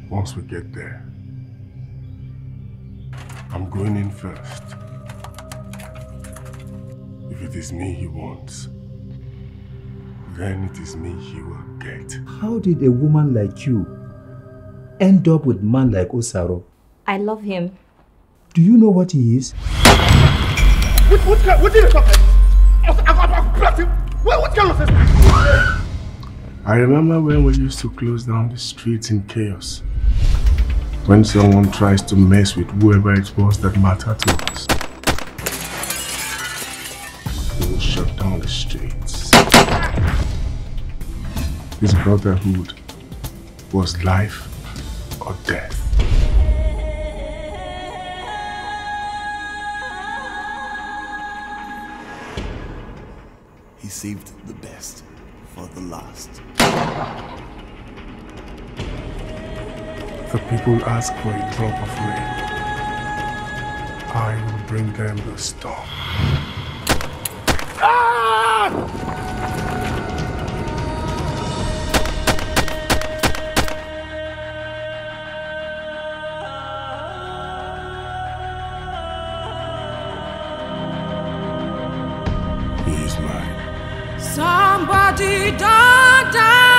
Once we get there, I'm going in first. If it is me he wants, then it is me he will get. How did a woman like you end up with a man like Osaro? I love him. Do you know what he is? What did you talk like this? I'll blast him. What kind of sense? I remember when we used to close down the streets in chaos. When someone tries to mess with whoever it was that mattered to us, we will shut down the streets. This brotherhood was life or death. He saved the best for the last. The people ask for a drop of rain. I will bring them the storm. He is mine. Somebody don't die.